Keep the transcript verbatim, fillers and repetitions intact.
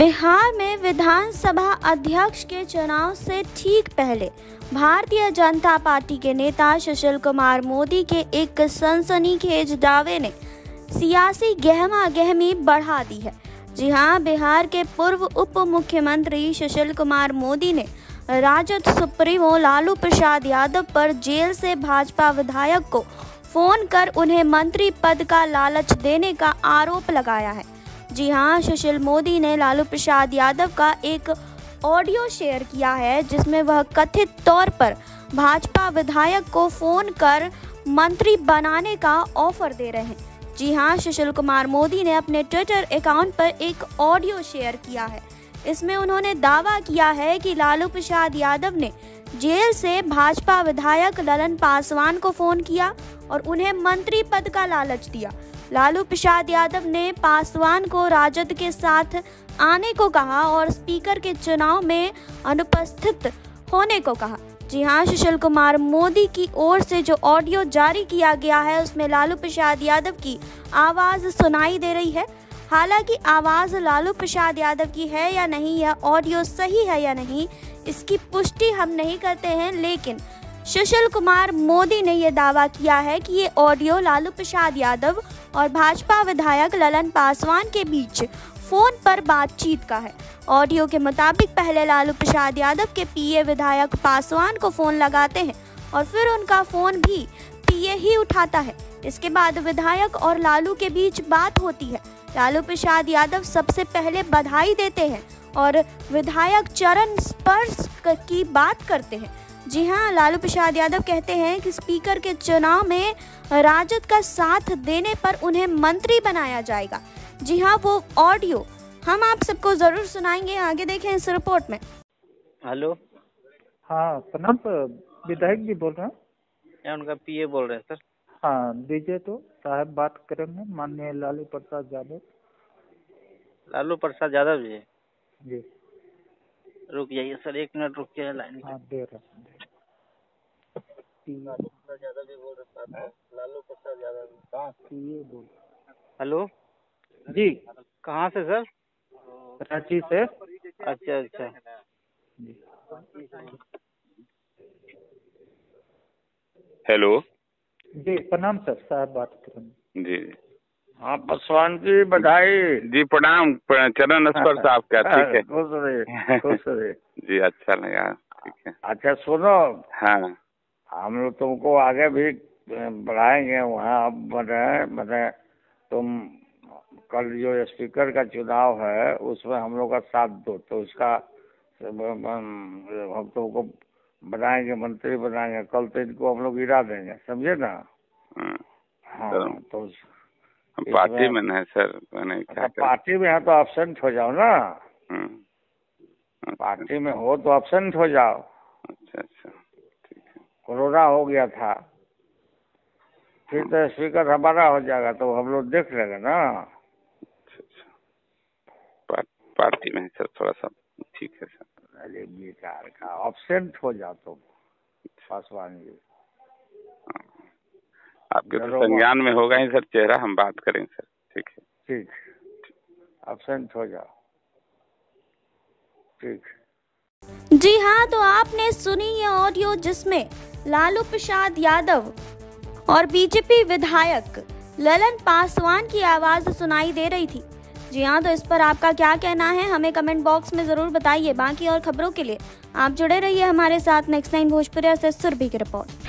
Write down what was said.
बिहार में विधानसभा अध्यक्ष के चुनाव से ठीक पहले भारतीय जनता पार्टी के नेता सुशील कुमार मोदी के एक सनसनीखेज दावे ने सियासी गहमा गहमी बढ़ा दी है। जी हां, बिहार के पूर्व उप मुख्यमंत्री सुशील कुमार मोदी ने राजद सुप्रीमो लालू प्रसाद यादव पर जेल से भाजपा विधायक को फोन कर उन्हें मंत्री पद का लालच देने का आरोप लगाया है। जी हां, सुशील मोदी ने लालू प्रसाद यादव का एक ऑडियो शेयर किया है जिसमें वह कथित तौर पर भाजपा विधायक को फोन कर मंत्री बनाने का ऑफर दे रहे हैं। जी हां, सुशील कुमार मोदी ने अपने ट्विटर अकाउंट पर एक ऑडियो शेयर किया है। इसमें उन्होंने दावा किया है कि लालू प्रसाद यादव ने जेल से भाजपा विधायक ललन पासवान को फोन किया और उन्हें मंत्री पद का लालच दिया। लालू प्रसाद यादव ने पासवान को राजद के साथ आने को कहा और स्पीकर के चुनाव में अनुपस्थित होने को कहा। जी हां, सुशील कुमार मोदी की ओर से जो ऑडियो जारी किया गया है उसमें लालू प्रसाद यादव की आवाज सुनाई दे रही है। हालांकि आवाज लालू प्रसाद यादव की है या नहीं, यह ऑडियो सही है या नहीं, इसकी पुष्टि हम नहीं करते हैं, लेकिन सुशील कुमार मोदी ने यह दावा किया है कि ये ऑडियो लालू प्रसाद यादव और भाजपा विधायक ललन पासवान के बीच फोन पर बातचीत का है। ऑडियो के मुताबिक पहले लालू प्रसाद यादव के पीए विधायक पासवान को फोन लगाते हैं और फिर उनका फोन भी पीए ही उठाता है। इसके बाद विधायक और लालू के बीच बात होती है। लालू प्रसाद यादव सबसे पहले बधाई देते हैं और विधायक चरण स्पर्श की बात करते हैं। जी हां, लालू प्रसाद यादव कहते हैं कि स्पीकर के चुनाव में राजद का साथ देने पर उन्हें मंत्री बनाया जाएगा। जी हां, वो ऑडियो हम आप सबको जरूर सुनाएंगे, आगे देखें इस रिपोर्ट में। हेलो, हाँ प्रणाम, विधायक जी बोल रहे हैं? मैं उनका पीए बोल रहे हैं सर। हाँ दीजिए तो, साहब बात करेंगे, माननीय लालू प्रसाद यादव। लालू प्रसाद यादव जी जी रुक जाइए सर, एक मिनट रुक जाइए लाइन पे। हाँ दे रहे हैं। लालू प्रसाद यादव भी बोल रहे हैं। लालू प्रसाद यादव ये बोल। हेलो जी, कहाँ से सर? रांची से। अच्छा अच्छा जी हेलो जी प्रणाम सर, साहब बात करेंगे। जी हाँ पासवान जी बधाई। जी प्रणाम, चरण स्पर्श साहब क्या ठीक है? खुश रहे खुश रहे। जी अच्छा लगा, ठीक है। अच्छा सुनो, हाँ हम लोग तुमको आगे भी बढ़ाएंगे वहाँ। अब बने बने तुम कल जो स्पीकर का चुनाव है उसमें हम लोग का साथ दो, तो उसका हम तुमको बनाएंगे, मंत्री बनाएंगे। कल तो इनको हम लोग गिरा देंगे, समझे ना? हाँ तो पार्टी में नहीं सर, मैंने क्या पार्टी में है तो एब्सेंट हो जाओ ना। पार्टी में हो तो एब्सेंट हो जाओ। अच्छा अच्छा ठीक है। कोरोना हो गया था, फिर तो स्पीकर हमारा हो जाएगा तो हम लोग देख लेंगे ना। अच्छा अच्छा, पार्टी में सर थोड़ा सा ठीक है सर। अरे बेकार का, एब्सेंट हो जाओ तुम पासवान जी। आपके तो संज्ञान में होगा ही सर चेहरा, हम बात करें सर, ठीक है? ठीक, एब्सेंट हो जाओ, ठीक। जी हाँ, तो आपने सुनी ये ऑडियो जिसमें लालू प्रसाद यादव और बीजेपी विधायक ललन पासवान की आवाज सुनाई दे रही थी। जी हाँ, तो इस पर आपका क्या कहना है हमें कमेंट बॉक्स में जरूर बताइए। बाकी और खबरों के लिए आप जुड़े रहिए हमारे साथ। नेक्स्ट नाइन भोजपुरी से सुरभि की रिपोर्ट।